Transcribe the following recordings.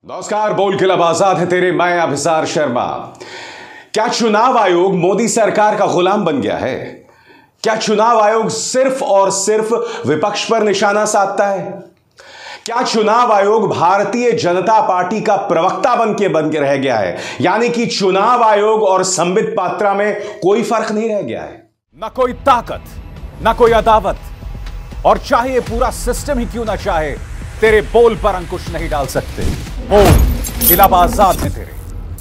नमस्कार, बोल खिलाफ आजाद है तेरे, मैं अभिसार शर्मा। क्या चुनाव आयोग मोदी सरकार का गुलाम बन गया है? क्या चुनाव आयोग सिर्फ और सिर्फ विपक्ष पर निशाना साधता है? क्या चुनाव आयोग भारतीय जनता पार्टी का प्रवक्ता बन के रह गया है? यानी कि चुनाव आयोग और संबित पात्रा में कोई फर्क नहीं रह गया है। ना कोई ताकत, ना कोई अदावत, और चाहे पूरा सिस्टम ही क्यों ना चाहे, तेरे बोल पर अंकुश नहीं डाल सकते। बोल खिलाफ आजाद है तेरे।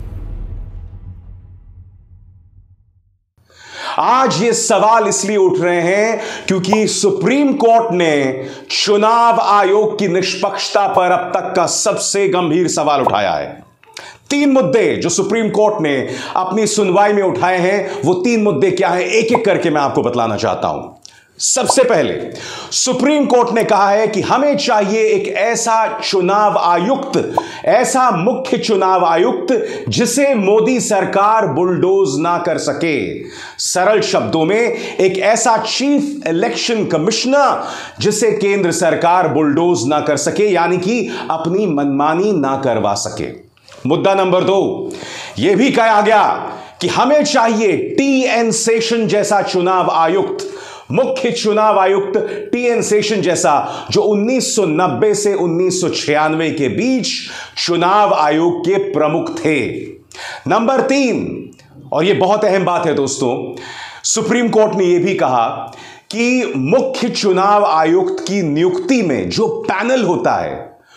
आज ये सवाल इसलिए उठ रहे हैं क्योंकि सुप्रीम कोर्ट ने चुनाव आयोग की निष्पक्षता पर अब तक का सबसे गंभीर सवाल उठाया है। 3 मुद्दे जो सुप्रीम कोर्ट ने अपनी सुनवाई में उठाए हैं, वो 3 मुद्दे क्या हैं, एक एक करके मैं आपको बतलाना चाहता हूं। सबसे पहले सुप्रीम कोर्ट ने कहा है कि हमें चाहिए एक ऐसा चुनाव आयुक्त, ऐसा मुख्य चुनाव आयुक्त जिसे मोदी सरकार बुलडोज ना कर सके। सरल शब्दों में, एक ऐसा चीफ इलेक्शन कमिश्नर जिसे केंद्र सरकार बुलडोज ना कर सके, यानी कि अपनी मनमानी ना करवा सके। मुद्दा नंबर 2, यह भी कहा गया कि हमें चाहिए टी.एन. शेषन जैसा चुनाव आयुक्त, मुख्य चुनाव आयुक्त टी.एन. शेषन जैसा, जो 1990 से 1996 के बीच चुनाव आयोग के प्रमुख थे। नंबर 3, और यह बहुत अहम बात है दोस्तों, सुप्रीम कोर्ट ने यह भी कहा कि मुख्य चुनाव आयुक्त की नियुक्ति में जो पैनल होता है,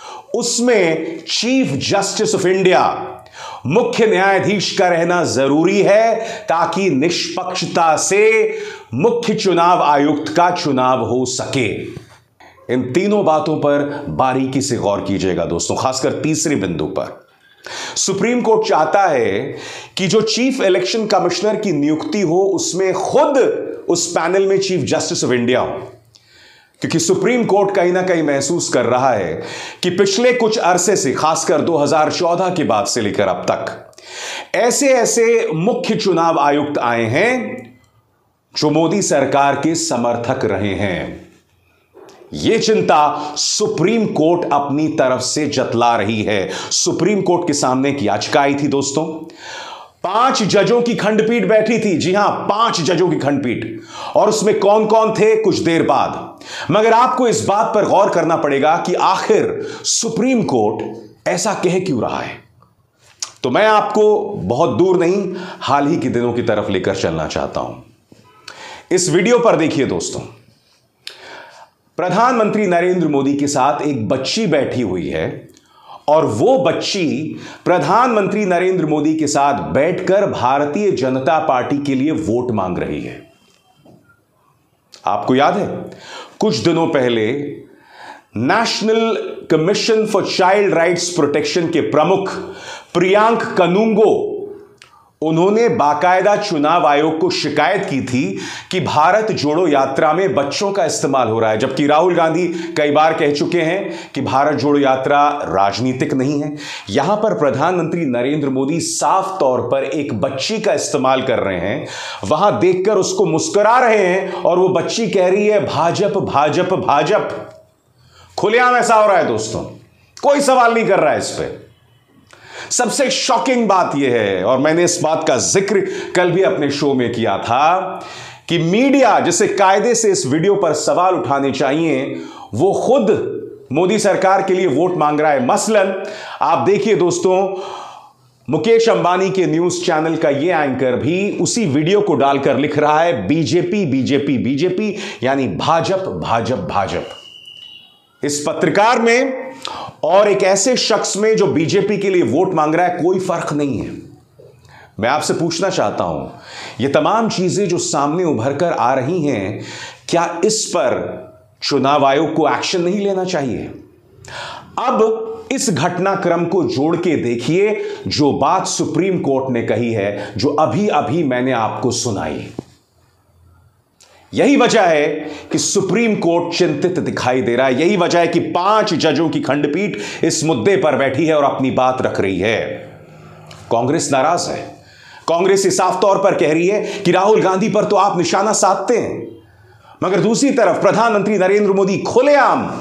उसमें चीफ जस्टिस ऑफ इंडिया, मुख्य न्यायाधीश का रहना जरूरी है, ताकि निष्पक्षता से मुख्य चुनाव आयुक्त का चुनाव हो सके। इन तीनों बातों पर बारीकी से गौर कीजिएगा दोस्तों, खासकर तीसरे बिंदु पर। सुप्रीम कोर्ट चाहता है कि जो चीफ इलेक्शन कमिश्नर की नियुक्ति हो, उसमें खुद उस पैनल में चीफ जस्टिस ऑफ इंडिया हो, क्योंकि सुप्रीम कोर्ट कहीं ना कहीं महसूस कर रहा है कि पिछले कुछ अरसे से, खासकर 2014 के बाद से लेकर अब तक, ऐसे ऐसे मुख्य चुनाव आयुक्त आए हैं जो मोदी सरकार के समर्थक रहे हैं। यह चिंता सुप्रीम कोर्ट अपनी तरफ से जतला रही है। सुप्रीम कोर्ट के सामने एक याचिका आई थी दोस्तों, 5 जजों की खंडपीठ बैठी थी। जी हां, 5 जजों की खंडपीठ। और उसमें कौन कौन थे, कुछ देर बाद। मगर आपको इस बात पर गौर करना पड़ेगा कि आखिर सुप्रीम कोर्ट ऐसा कह क्यों रहा है। तो मैं आपको बहुत दूर नहीं, हाल ही के दिनों की तरफ लेकर चलना चाहता हूं। इस वीडियो पर देखिए दोस्तों, प्रधानमंत्री नरेंद्र मोदी के साथ एक बच्ची बैठी हुई है, और वो बच्ची प्रधानमंत्री नरेंद्र मोदी के साथ बैठकर भारतीय जनता पार्टी के लिए वोट मांग रही है। आपको याद है, कुछ दिनों पहले National Commission for Child Rights Protection के प्रमुख प्रियांक कनुंगो, उन्होंने बाकायदा चुनाव आयोग को शिकायत की थी कि भारत जोड़ो यात्रा में बच्चों का इस्तेमाल हो रहा है, जबकि राहुल गांधी कई बार कह चुके हैं कि भारत जोड़ो यात्रा राजनीतिक नहीं है। यहां पर प्रधानमंत्री नरेंद्र मोदी साफ तौर पर एक बच्ची का इस्तेमाल कर रहे हैं, वहां देखकर उसको मुस्कुरा रहे हैं, और वो बच्ची कह रही है भाजप भाजप भाजप। खुलेआम ऐसा हो रहा है दोस्तों, कोई सवाल नहीं कर रहा है इस पर। सबसे शॉकिंग बात यह है, और मैंने इस बात का जिक्र कल भी अपने शो में किया था, कि मीडिया जिसे कायदे से इस वीडियो पर सवाल उठाने चाहिए, वो खुद मोदी सरकार के लिए वोट मांग रहा है। मसलन आप देखिए दोस्तों, मुकेश अंबानी के न्यूज चैनल का यह एंकर भी उसी वीडियो को डालकर लिख रहा है बीजेपी बीजेपी बीजेपी, यानी भाजप भाजप भाजप। इस पत्रकार में और एक ऐसे शख्स में जो बीजेपी के लिए वोट मांग रहा है, कोई फर्क नहीं है। मैं आपसे पूछना चाहता हूं, ये तमाम चीजें जो सामने उभर कर आ रही हैं, क्या इस पर चुनाव आयोग को एक्शन नहीं लेना चाहिए? अब इस घटनाक्रम को जोड़ के देखिए जो बात सुप्रीम कोर्ट ने कही है, जो अभी अभी मैंने आपको सुनाई। यही वजह है कि सुप्रीम कोर्ट चिंतित दिखाई दे रहा है। यही वजह है कि 5 जजों की खंडपीठ इस मुद्दे पर बैठी है और अपनी बात रख रही है। कांग्रेस नाराज है। कांग्रेस साफ तौर पर कह रही है कि राहुल गांधी पर तो आप निशाना साधते हैं, मगर दूसरी तरफ प्रधानमंत्री नरेंद्र मोदी खुलेआम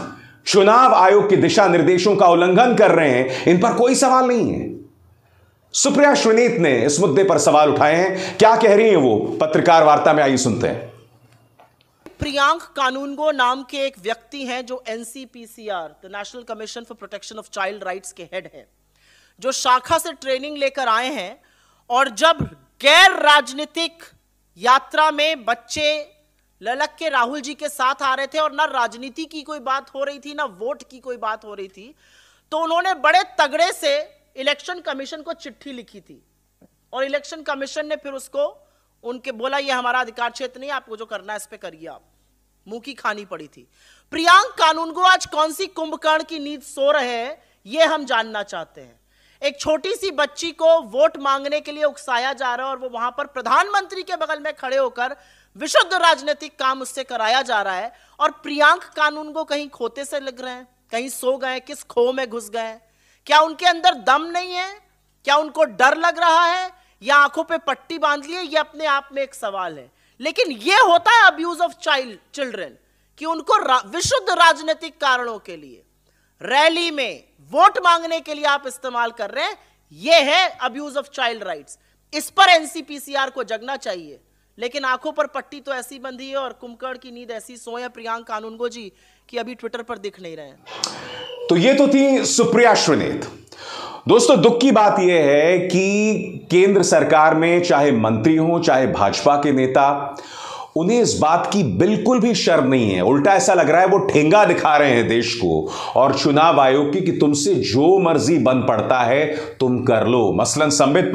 चुनाव आयोग के दिशा निर्देशों का उल्लंघन कर रहे हैं, इन पर कोई सवाल नहीं है। सुप्रिया श्रीनीत ने इस मुद्दे पर सवाल उठाए हैं। क्या कह रही हैं वो, पत्रकार वार्ता में आइए सुनते हैं। प्रियांक कानूनगो नाम के एक व्यक्ति हैं जो NCPCR, the National Commission for Protection of Child Rights के हेड हैं, जो शाखा से ट्रेनिंग लेकर आए हैं। और जब गैर राजनीतिक यात्रा में बच्चे ललक के राहुल जी के साथ आ रहे थे और ना राजनीति की कोई बात हो रही थी, ना वोट की कोई बात हो रही थी, तो उन्होंने बड़े तगड़े से इलेक्शन कमीशन को चिट्ठी लिखी थी। और इलेक्शन कमीशन ने फिर उसको उनके बोला ये हमारा अधिकार क्षेत्र नहीं, आपको जो करना है इस पे करिए। आप मुंह की खानी पड़ी थी। प्रियांक कानूनगो आज कौन सी कुंभकर्ण की नींद सो रहे हैं, ये हम जानना चाहते हैं। एक छोटी सी बच्ची को वोट मांगने के लिए उकसाया जा रहा है और वो वहां पर प्रधानमंत्री के बगल में खड़े होकर विशुद्ध राजनीतिक काम उससे कराया जा रहा है। और प्रियांक कानूनगो कहीं खोते से लग रहे हैं, कहीं सो गए, किस खो में घुस गए? क्या उनके अंदर दम नहीं है? क्या उनको डर लग रहा है, या आंखों पे पट्टी बांध ली है? ये अपने आप में एक सवाल है। लेकिन ये होता है अब्यूज ऑफ चिल्ड्रन, कि उनको विशुद्ध राजनीतिक कारणों के लिए रैली में वोट मांगने के लिए आप इस्तेमाल कर रहे हैं। ये है अब्यूज ऑफ चाइल्ड राइट्स। इस पर NCPCR को जगना चाहिए। लेकिन आंखों पर पट्टी तो ऐसी बंधी है और कुंभकर्ण की नींद ऐसी सोए प्रियांक कानूनगो जी कि अभी ट्विटर पर दिख नहीं रहे हैं। तो ये तो थी सुप्रिया श्रीनीत। दोस्तों, दुख की बात यह है कि केंद्र सरकार में चाहे मंत्री हो, चाहे भाजपा के नेता, उन्हें इस बात की बिल्कुल भी शर्म नहीं है। उल्टा ऐसा लग रहा है वो ठेंगा दिखा रहे हैं देश को और चुनाव आयोग की कि तुमसे जो मर्जी बन पड़ता है तुम कर लो। मसलन संबित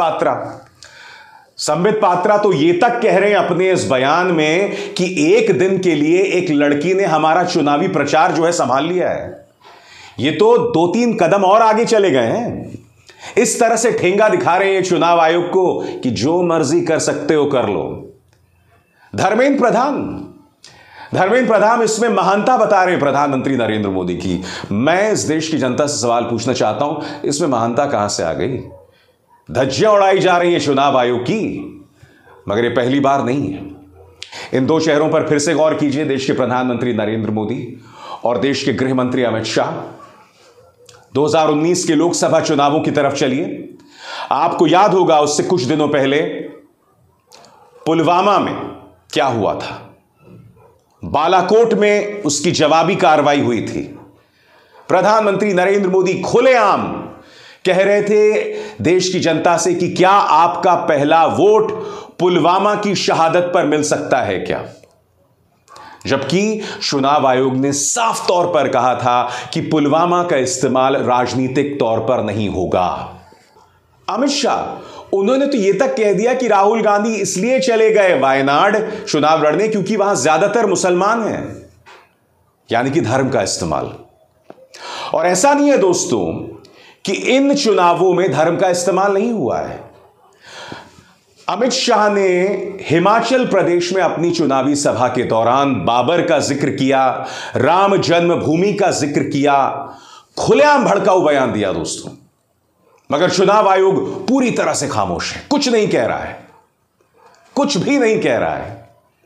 पात्रा तो ये तक कह रहे हैं अपने इस बयान में कि एक दिन के लिए एक लड़की ने हमारा चुनावी प्रचार जो है संभाल लिया है। ये तो 2-3 कदम और आगे चले गए हैं। इस तरह से ठेंगा दिखा रहे हैं चुनाव आयोग को कि जो मर्जी कर सकते हो कर लो। धर्मेंद्र प्रधान इसमें महानता बता रहे हैं प्रधानमंत्री नरेंद्र मोदी की। मैं इस देश की जनता से सवाल पूछना चाहता हूं, इसमें महानता कहां से आ गई? धज्जियां उड़ाई जा रही हैं चुनाव आयोग की, मगर ये पहली बार नहीं है। इन दो चेहरों पर फिर से गौर कीजिए, देश के प्रधानमंत्री नरेंद्र मोदी और देश के गृह मंत्री अमित शाह। 2019 के लोकसभा चुनावों की तरफ चलिए। आपको याद होगा उससे कुछ दिनों पहले पुलवामा में क्या हुआ था। बालाकोट में उसकी जवाबी कार्रवाई हुई थी। प्रधानमंत्री नरेंद्र मोदी खुलेआम कह रहे थे देश की जनता से कि क्या आपका पहला वोट पुलवामा की शहादत पर मिल सकता है क्या? जबकि चुनाव आयोग ने साफ तौर पर कहा था कि पुलवामा का इस्तेमाल राजनीतिक तौर पर नहीं होगा। अमित शाह, उन्होंने तो यह तक कह दिया कि राहुल गांधी इसलिए चले गए वायनाड चुनाव लड़ने क्योंकि वहां ज्यादातर मुसलमान हैं, यानी कि धर्म का इस्तेमाल। और ऐसा नहीं है दोस्तों कि इन चुनावों में धर्म का इस्तेमाल नहीं हुआ है। अमित शाह ने हिमाचल प्रदेश में अपनी चुनावी सभा के दौरान बाबर का जिक्र किया, राम जन्मभूमि का जिक्र किया, खुलेआम भड़काऊ बयान दिया दोस्तों। मगर चुनाव आयोग पूरी तरह से खामोश है, कुछ नहीं कह रहा है, कुछ भी नहीं कह रहा है।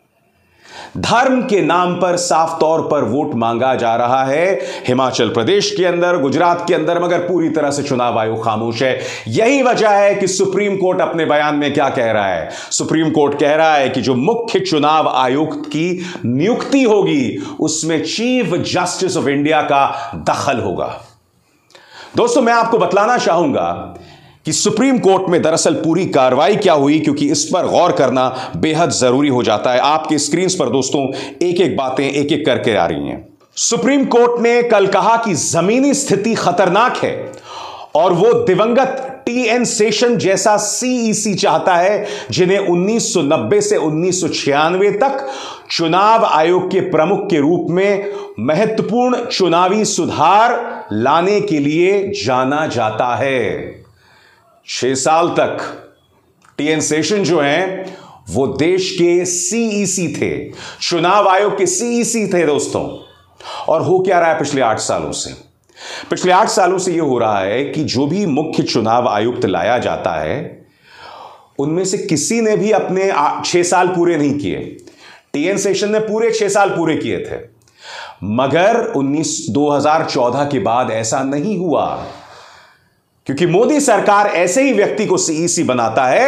धर्म के नाम पर साफ तौर पर वोट मांगा जा रहा है हिमाचल प्रदेश के अंदर, गुजरात के अंदर, मगर पूरी तरह से चुनाव आयोग खामोश है। यही वजह है कि सुप्रीम कोर्ट अपने बयान में क्या कह रहा है। सुप्रीम कोर्ट कह रहा है कि जो मुख्य चुनाव आयुक्त की नियुक्ति होगी उसमें चीफ जस्टिस ऑफ इंडिया का दखल होगा। दोस्तों, मैं आपको बतलाना चाहूंगा कि सुप्रीम कोर्ट में दरअसल पूरी कार्रवाई क्या हुई, क्योंकि इस पर गौर करना बेहद जरूरी हो जाता है। आपके स्क्रीन पर दोस्तों एक एक बातें एक एक करके आ रही हैं। सुप्रीम कोर्ट ने कल कहा कि जमीनी स्थिति खतरनाक है और वो दिवंगत TN शेषन जैसा CEC चाहता है जिन्हें 1990 से 1996 तक चुनाव आयोग के प्रमुख के रूप में महत्वपूर्ण चुनावी सुधार लाने के लिए जाना जाता है। 6 साल तक TN शेषन जो हैं वो देश के CEC थे, चुनाव आयोग के CEC थे दोस्तों। और हो क्या रहा है पिछले 8 सालों से? पिछले 8 सालों से यह हो रहा है कि जो भी मुख्य चुनाव आयुक्त लाया जाता है उनमें से किसी ने भी अपने 6 साल पूरे नहीं किए। TN शेषन ने पूरे 6 साल पूरे किए थे, मगर 2014 के बाद ऐसा नहीं हुआ, क्योंकि मोदी सरकार ऐसे ही व्यक्ति को सीईसी बनाता है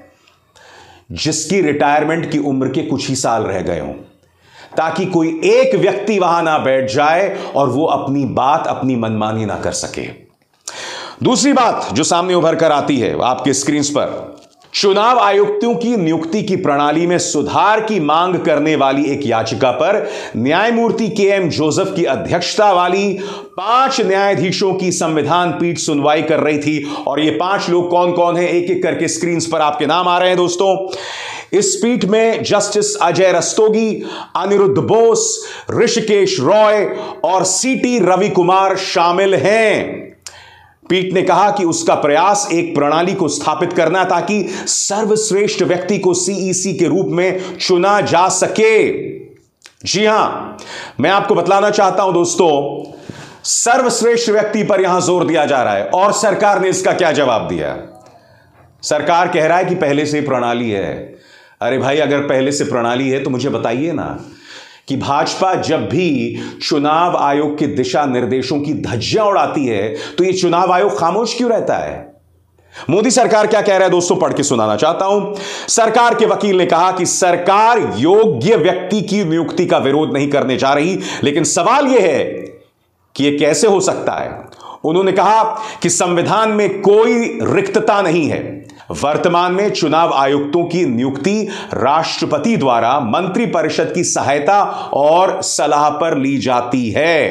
जिसकी रिटायरमेंट की उम्र के कुछ ही साल रह गए हों, ताकि कोई एक व्यक्ति वहां ना बैठ जाए और वो अपनी बात, अपनी मनमानी ना कर सके। दूसरी बात जो सामने उभर कर आती है आपके स्क्रीन पर, चुनाव आयुक्तों की नियुक्ति की प्रणाली में सुधार की मांग करने वाली एक याचिका पर न्यायमूर्ति के.एम. जोसेफ की अध्यक्षता वाली 5 न्यायाधीशों की संविधान पीठ सुनवाई कर रही थी। और ये 5 लोग कौन कौन हैं, एक एक करके स्क्रीन पर आपके नाम आ रहे हैं दोस्तों। इस पीठ में जस्टिस अजय रस्तोगी, अनिरुद्ध बोस, ऋषिकेश रॉय और सीटी रवि कुमार शामिल हैं। पीठ ने कहा कि उसका प्रयास एक प्रणाली को स्थापित करना ताकि सर्वश्रेष्ठ व्यक्ति को सीईसी के रूप में चुना जा सके। जी हां, मैं आपको बतलाना चाहता हूं दोस्तों, सर्वश्रेष्ठ व्यक्ति पर यहां जोर दिया जा रहा है। और सरकार ने इसका क्या जवाब दिया? सरकार कह रहा है कि पहले से प्रणाली है। अरे भाई, अगर पहले से प्रणाली है तो मुझे बताइए ना कि भाजपा जब भी चुनाव आयोग के दिशा निर्देशों की धज्जियां उड़ाती है तो यह चुनाव आयोग खामोश क्यों रहता है? मोदी सरकार क्या कह रहा है दोस्तों, पढ़ के सुनाना चाहता हूं। सरकार के वकील ने कहा कि सरकार योग्य व्यक्ति की नियुक्ति का विरोध नहीं करने जा रही, लेकिन सवाल यह है कि यह कैसे हो सकता है। उन्होंने कहा कि संविधान में कोई रिक्तता नहीं है। वर्तमान में चुनाव आयुक्तों की नियुक्ति राष्ट्रपति द्वारा मंत्रिपरिषद की सहायता और सलाह पर ली जाती है।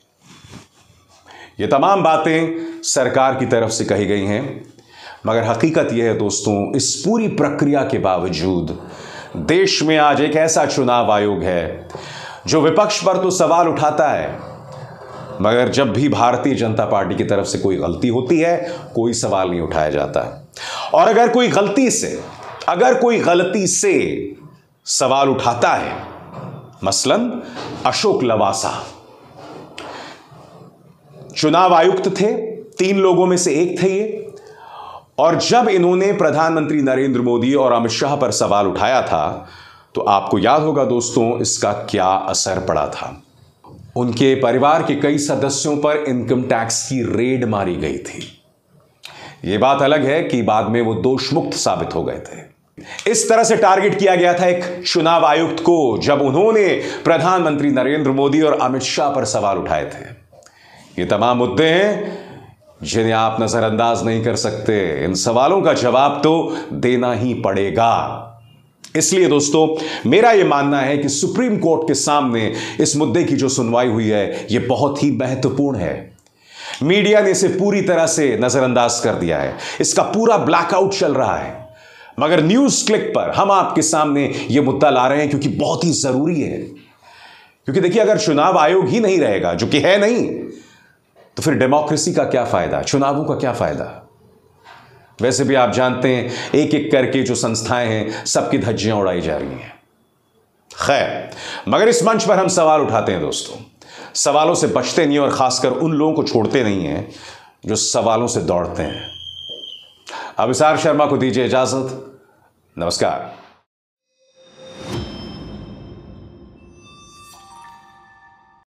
ये तमाम बातें सरकार की तरफ से कही गई हैं, मगर हकीकत यह है दोस्तों, इस पूरी प्रक्रिया के बावजूद देश में आज एक ऐसा चुनाव आयोग है जो विपक्ष पर तो सवाल उठाता है, मगर जब भी भारतीय जनता पार्टी की तरफ से कोई गलती होती है कोई सवाल नहीं उठाया जाता। और अगर कोई गलती से सवाल उठाता है, मसलन अशोक लवासा चुनाव आयुक्त थे, 3 लोगों में से एक थे ये, और जब इन्होंने प्रधानमंत्री नरेंद्र मोदी और अमित शाह पर सवाल उठाया था तो आपको याद होगा दोस्तों इसका क्या असर पड़ा था। उनके परिवार के कई सदस्यों पर इनकम टैक्स की रेड मारी गई थी। यह बात अलग है कि बाद में वो दोषमुक्त साबित हो गए थे। इस तरह से टारगेट किया गया था एक चुनाव आयुक्त को जब उन्होंने प्रधानमंत्री नरेंद्र मोदी और अमित शाह पर सवाल उठाए थे। ये तमाम मुद्दे हैं जिन्हें आप नजरअंदाज नहीं कर सकते। इन सवालों का जवाब तो देना ही पड़ेगा। इसलिए दोस्तों मेरा यह मानना है कि सुप्रीम कोर्ट के सामने इस मुद्दे की जो सुनवाई हुई है यह बहुत ही महत्वपूर्ण है। मीडिया ने इसे पूरी तरह से नजरअंदाज कर दिया है, इसका पूरा ब्लैकआउट चल रहा है, मगर न्यूज क्लिक पर हम आपके सामने यह मुद्दा ला रहे हैं क्योंकि बहुत ही जरूरी है। क्योंकि देखिए, अगर चुनाव आयोग ही नहीं रहेगा, जो कि है नहीं, तो फिर डेमोक्रेसी का क्या फायदा, चुनावों का क्या फायदा। वैसे भी आप जानते हैं एक एक करके जो संस्थाएं हैं सबकी धज्जियां उड़ाई जा रही हैं। खैर, मगर इस मंच पर हम सवाल उठाते हैं दोस्तों, सवालों से बचते नहीं और खासकर उन लोगों को छोड़ते नहीं हैं जो सवालों से दौड़ते हैं। अभिसार शर्मा को दीजिए इजाजत। नमस्कार।